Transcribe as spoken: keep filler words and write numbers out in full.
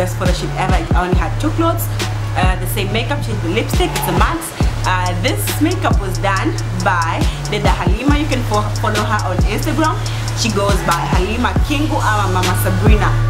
best photo shoot ever. I only had two clothes, uh, the same makeup, changed the lipstick, it's a matte. Uh, this makeup was done by Deda Halima. You can fo follow her on Instagram. She goes by Halima Kingu ama Mama Sabrina.